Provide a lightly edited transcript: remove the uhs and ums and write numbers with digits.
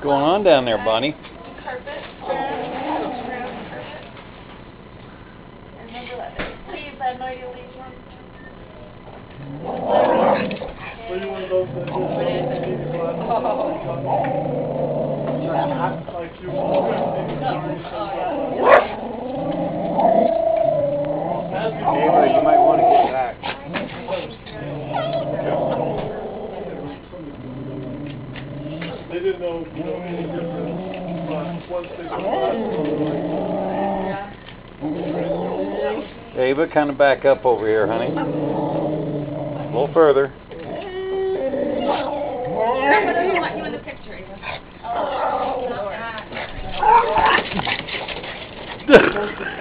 going on down there, Bunny? Carpet. Remember that. Leaves. I had no idea leaves were. Were you one of those that like you Ava, you might want to get back. They didn't know, any difference, but once they got Ava, kind of back up over here, honey. A little further. Grandma doesn't want you in the picture, Ava. Oh, not that.